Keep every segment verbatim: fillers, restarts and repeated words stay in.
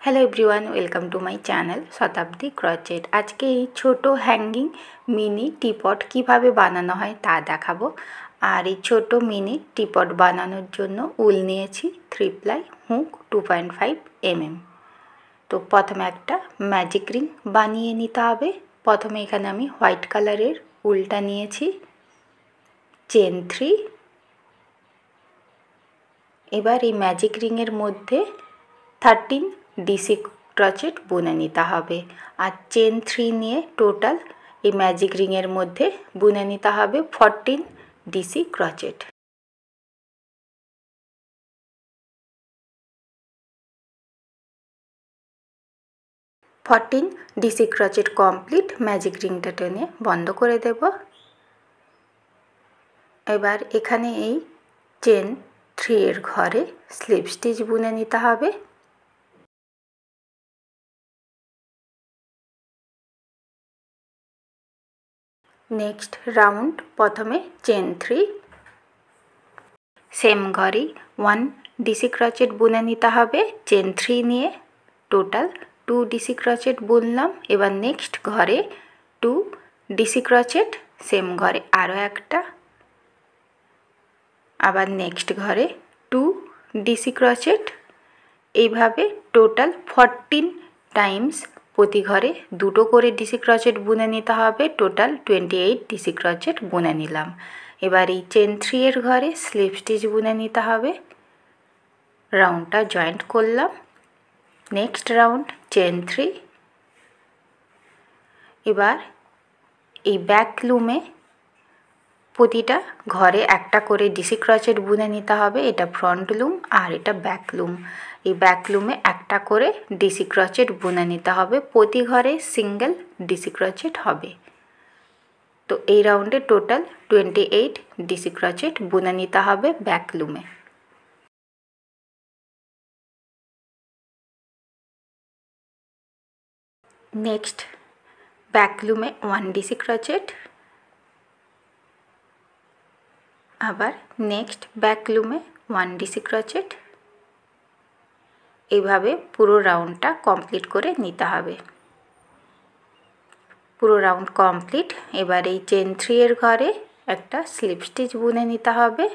Hello everyone, welcome to my channel Shatabdi crochet. आज के এই ছোট হ্যাঙ্গিং মিনি টিপট কিভাবে বানানো হয় তা দেখাবো। আর এই ছোট মিনি টিপট বানানোর জন্য উল নিয়েছি three ply hook two point five M M. তো প্রথমে একটা ম্যাজিক রিং বানিয়ে নিতে হবে। প্রথমে এখানে আমি হোয়াইট কালারের উলটা নিয়েছি, চেন থ্রি। এবার এই ম্যাজিক রিংয়ের মধ্যে থার্টিন ডিসি ক্রচেট বুনে নিতে হবে। আর চেন থ্রি নিয়ে টোটাল এই ম্যাজিক রিংয়ের মধ্যে বুনে নিতে হবে fourteen DC crochet. Fourteen DC crochet complete. Magic রিংটা টেনে বন্ধ করে দেব। এবার এখানে এই চেন থ্রি এর ঘরে স্লিপ স্টিচ বুনে নিতে হবে। নেক্সট রাউন্ড প্রথমে চেন থ্রি, সেম ঘরেই ওয়ান ডিসি ক্রচেট বুনে নিতে হবে। চেন থ্রি নিয়ে টোটাল টু ডিসি ক্রচেট বুনলাম। এবার নেক্সট ঘরে টু ডিসি ক্রচেট, সেম ঘরে আরও একটা, আবার নেক্সট ঘরে টু ডিসি ক্রচেট। এইভাবে টোটাল ফোরটিন টাইমস প্রতি ঘরে দুটো করে ডিসি ক্রচেট বুনে নিতে হবে। Total twenty eight DC crochet বুনে নিলাম। এবার এই চেন থ্রি এর ঘরে স্লিপ স্টিচ বুনে নিতে হবে। রাউন্ডটা জয়েন্ট করলাম। Next round chain three. এবার এই ব্যাক লুমে প্রতিটা ঘরে একটা করে ডিসি ক্রচেট বুনে নিতে হবে। এটা ফ্রন্ট লুম আর এটা ব্যাক লুম। এই ব্যাক লুমে একটা করে ডিসি ক্রচেট বুনে নিতে হবে। প্রতি ঘরে সিঙ্গেল ডিসি ক্রচেট হবে। তো এই রাউন্ডে total twenty eight DC crochet বুনে নিতে হবে ব্যাক লুমে। নেক্সট ব্যাক লুমে ওয়ান ডিসি ক্রচেট, আবার নেক্সট ব্যাক লুমে ওয়ান ডিসি ক্রচেট। এইভাবে পুরো রাউন্ডটা কমপ্লিট করে নিতে হবে। পুরো রাউন্ড কমপ্লিট। এবার এই চেন থ্রি এর ঘরে একটা স্লিপ স্টিচ বুনে নিতে হবে।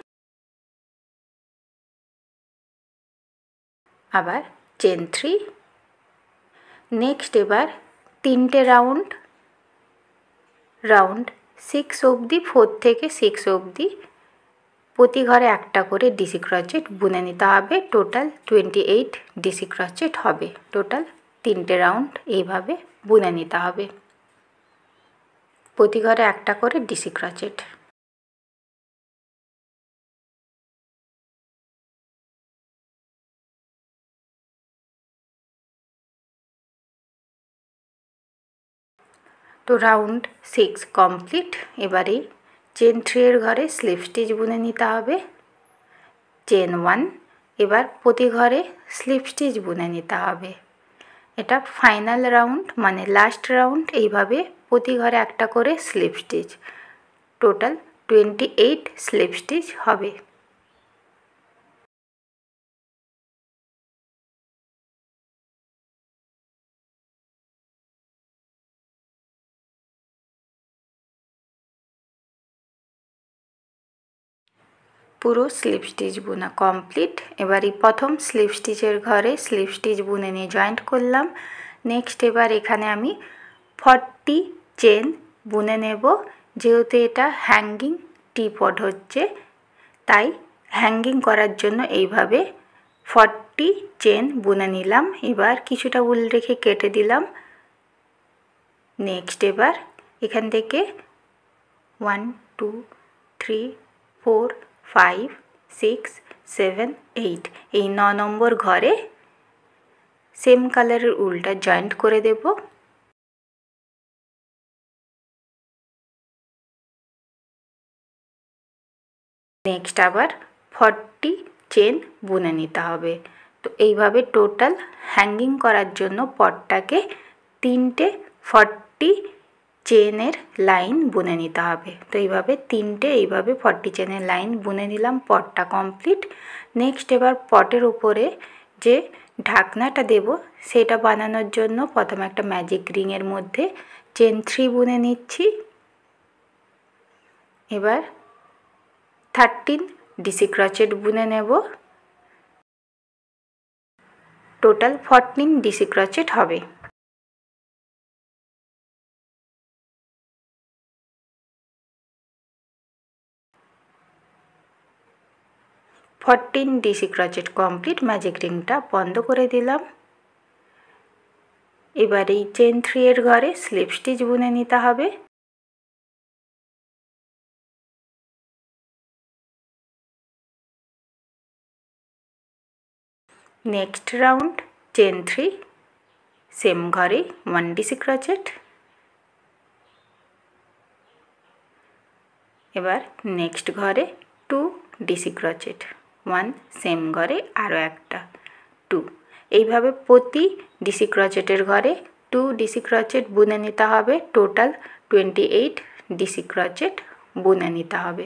আবার চেন থ্রি। নেক্সট এবার তিনটে রাউন্ড রাউন্ড সিক্স অবধি, ফোর থেকে সিক্স অবধি প্রতি ঘরে একটা করে ডিসি ক্রচেট বুনে নিতে হবে। Total twenty eight DC crochet হবে। টোটাল তিনটে রাউন্ড এইভাবে বুনে নিতে হবে। প্রতি ঘরে একটা করে ডিসি ক্রচেট। তো রাউন্ড সিক্স কমপ্লিট। এবারে চেন থ্রি এর ঘরে স্লিপ স্টিচ বুনে নিতে হবে। Chain one. এবার প্রতি ঘরে স্লিপ স্টিচ বুনে নিতে হবে। এটা ফাইনাল রাউন্ড, মানে লাস্ট রাউন্ড। এইভাবে প্রতি ঘরে একটা করে slip stitch. Total twenty eight slip stitch হবে। পুরো স্লিপ স্টিচ বোনা কমপ্লিট। এবার এই প্রথম স্লিপ স্টিচের ঘরে স্লিপ স্টিচ বুনে নিয়ে জয়েন্ট করলাম। নেক্সট এবার এখানে আমি ফর্টি চেন বুনে নেব। যেহেতু এটা হ্যাঙ্গিং টিপট হচ্ছে, তাই হ্যাঙ্গিং করার জন্য এইভাবে ফর্টি চেন বুনে নিলাম। এবার কিছুটা উল রেখে কেটে দিলাম। নেক্সট এবার এখান থেকে one two three four five six seven eight এই ন নম্বর ঘরে সেম কালারের উলটা জয়েন্ট করে দেব। নেক্সট আবার ফর্টি চেন বুনে নিতে হবে। তো এইভাবে টোটাল হ্যাঙ্গিং করার জন্য পটটাকে তিনটে ফর্টি চেনের লাইন বুনে নিতে হবে। তো এইভাবে তিনটে এইভাবে ফর্টি চেনের লাইন বুনে নিলাম। পটটা কমপ্লিট। নেক্সট এবার পটের উপরে যে ঢাকনাটা দেব সেটা বানানোর জন্য প্রথমে একটা ম্যাজিক রিংয়ের মধ্যে চেন থ্রি বুনে নিচ্ছি। এবার থার্টিন ডিসি ক্রোচেট বুনে নেব। টোটাল ফোরটিন ডিসি ক্রোচেট হবে। Fourteen DC crochet complete. Magic রিংটা বন্ধ করে দিলাম। এবার এই চেন থ্রি এর ঘরে স্লিপ স্টিচ বুনে নিতে হবে। Next round chain three, same ঘরে ওয়ান ডিসি ক্রোচেট। এবার নেক্সট ঘরে two DC crochet, one same ঘরে আরও একটা টু। এইভাবে প্রতি ডিসি ক্রোচেটের ঘরে টু ডিসি ক্রোচেট বুনে নিতে হবে। Total twenty eight DC crochet বুনে নিতে হবে।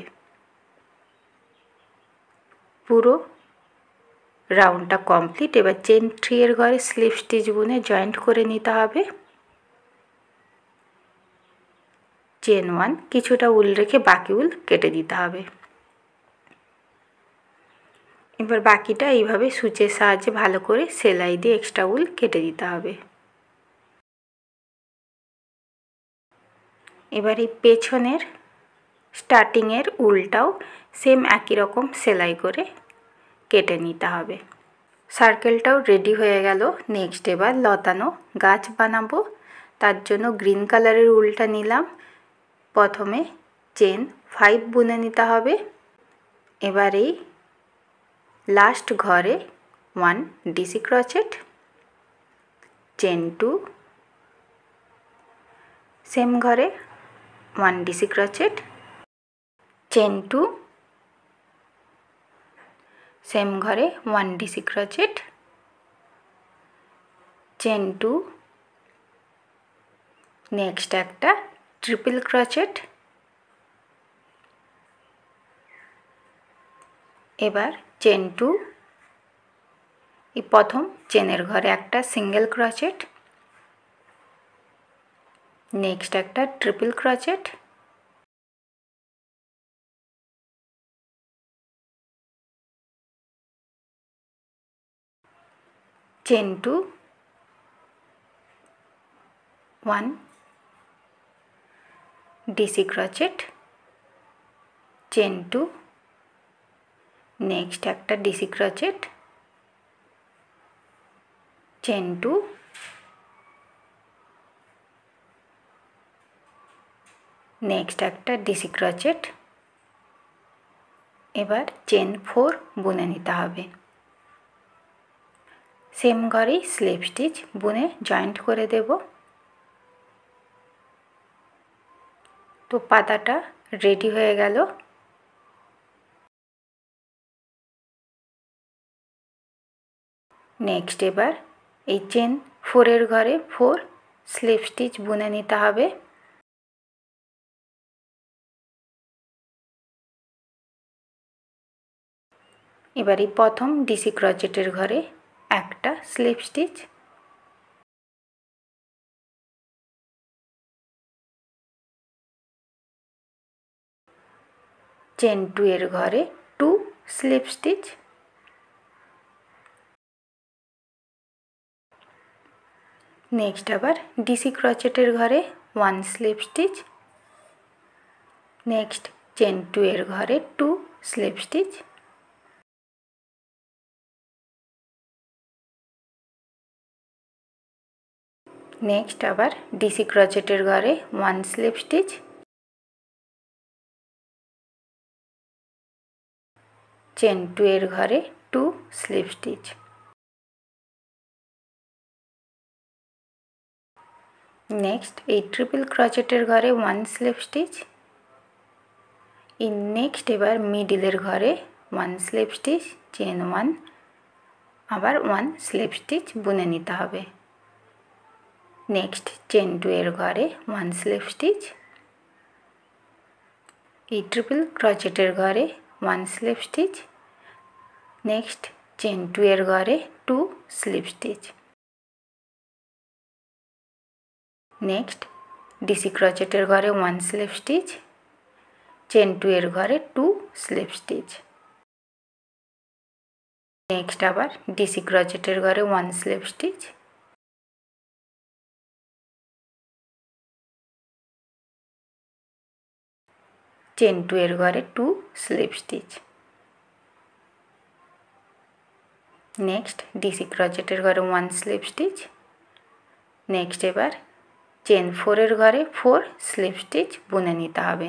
পুরো রাউন্ডটা কমপ্লিট। এবার চেন থ্রি এর ঘরে স্লিপ স্টিচ বুনে জয়েন্ট করে নিতে হবে। চেন ওয়ান, কিছুটা উল রেখে বাকি উল কেটে দিতে হবে। এবার বাকিটা এইভাবে সূচের সাহায্যে ভালো করে সেলাই দিয়ে এক্সট্রা উল কেটে দিতে হবে। এবার এই পেছনের স্টার্টিংয়ের উলটাও সেম একই রকম সেলাই করে কেটে নিতে হবে। সার্কেলটাও রেডি হয়ে গেল। নেক্সট এবার লতানো গাছ বানাবো। তার জন্য গ্রিন কালারের উলটা নিলাম। প্রথমে চেন ফাইভ বুনে নিতে হবে। এবার এই লাস্ট ঘরে one DC crochet, chain two, same ঘরে one DC crochet, chain two, same ঘরে one DC crochet, chain two, next একটা ট্রিপল ক্রোচেট। এবার চেন টু, এই প্রথম চেনের ঘরে একটা সিঙ্গেল ক্রোচেট, নেক্সট একটা triple crochet, chain two, one DC crochet, chain two, next একটা DC crochet, chain two, next একটা ডিসি ক্রোচেট। এবার চেন ফোর বুনে নিতে হবে। সেম ঘরেই স্লিপ স্টিচ বুনে জয়েন্ট করে দেব। তো পাতাটা রেডি হয়ে গেল। নেক্সট এবার এই চেন ফোরের ঘরে ফোর স্লিপ স্টিচ বুনে নিতে হবে। এবার এই প্রথম ডিসি ক্রোচেটের ঘরে একটা স্লিপ স্টিচ, চেন টু এর ঘরে টু স্লিপ স্টিচ, নেক্সট আবার ডিসি ক্রোচেটের ঘরে one slip stitch, next chain two এর ঘরে টু স্লিপ স্টিচ, নেক্সট আবার ডিসি ক্রোচেটের ঘরে one slip stitch, chain two এর ঘরে টু স্লিপ স্টিচ, নেক্সট এই ট্রিপল ক্রোচেটের ঘরে one slip stitch. In next এবার মিডিলের ঘরে one slip stitch, chain one, আবার ওয়ান স্লিপ স্টিচ বুনে নিতে হবে। নেক্সট চেন টু এর ঘরে ওয়ান স্লিপ স্টিচ, এই ট্রিপল ক্রোচেটের ঘরে one slip stitch, next chain two এর ঘরে two slip stitch. Next DC ক্রোচেটের ঘরে one slip stitch, chain two এর ঘরে টু স্লিপ স্টিচ। নেক্সট আবার ডিসি ক্রোচেটের ঘরে one slip stitch, chain two এর ঘরে two slip stitch. Next DC ক্রোচেটের ঘরে ওয়ান স্লিপ স্টিচ। নেক্সট এবার চেন ফোরের ঘরে ফোর স্লিপ স্টিচ বুনে নিতে হবে।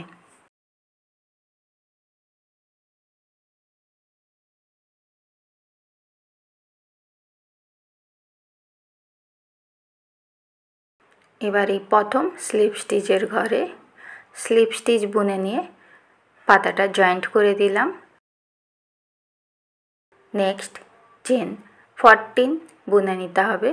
এবার এই প্রথম স্লিপ স্টিচের ঘরে স্লিপ স্টিচ বুনে নিয়ে পাতাটা জয়েন্ট করে দিলাম। নেক্সট চেন ফোরটিন বুনে নিতে হবে।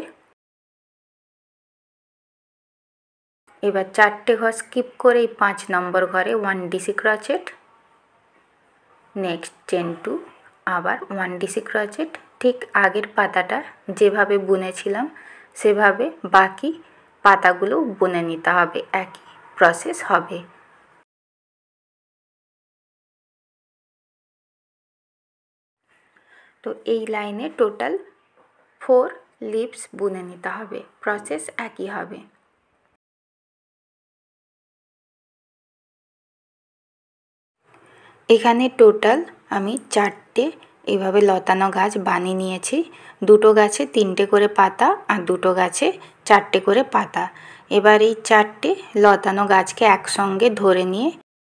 এবার চারটে ঘর স্কিপ করে এই পাঁচ নম্বর ঘরে one DC crochet, next chain two, আবার ওয়ান ডিসি ক্রোচেট। ঠিক আগের পাতাটা যেভাবে বুনেছিলাম সেভাবে বাকি পাতাগুলো বুনে নিতে হবে, একই প্রসেস হবে। তো এই লাইনে টোটাল ফোর লিভস বুনে নিতে হবে, প্রসেস একই হবে। এখানে টোটাল আমি চারটে এভাবে লতানো গাছ বানিয়ে নিয়েছি। দুটো গাছে তিনটে করে পাতা আর দুটো গাছে চারটে করে পাতা। এবার এই চারটে লতানো গাছকে একসঙ্গে ধরে নিয়ে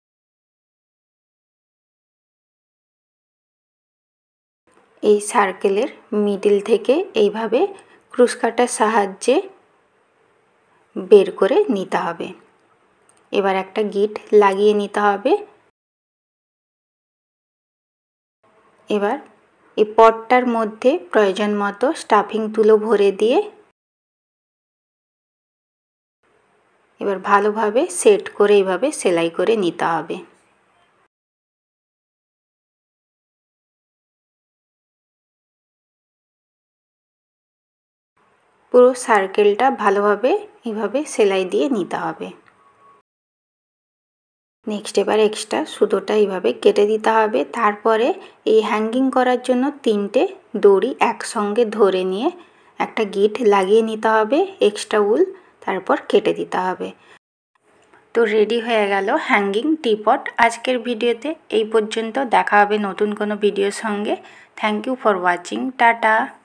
এই সার্কেলের মিডিল থেকে এইভাবে ক্রুশ কাটার সাহায্যে বের করে নিতে হবে। এবার একটা গিট লাগিয়ে নিতে হবে। এবার এই পটটার মধ্যে প্রয়োজন মতো স্টাফিং তুলো ভরে দিয়ে এবার ভালোভাবে সেট করে এইভাবে সেলাই করে নিতে হবে। পুরো সার্কেলটা ভালোভাবে এইভাবে সেলাই দিয়ে নিতে হবে। নেক্সট এবার এক্সট্রা সুতোটা এইভাবে কেটে দিতে হবে। তারপরে এই হ্যাঙ্গিং করার জন্য তিনটে দড়ি একসঙ্গে ধরে নিয়ে একটা গিট লাগিয়ে নিতে হবে, এক্সট্রা উল তারপর কেটে দিতে হবে। তো রেডি হয়ে গেল হ্যাঙ্গিং টিপট। আজকের ভিডিওতে এই পর্যন্ত, দেখা হবে নতুন কোনো ভিডিওর সঙ্গে। Thank you for watching, tata.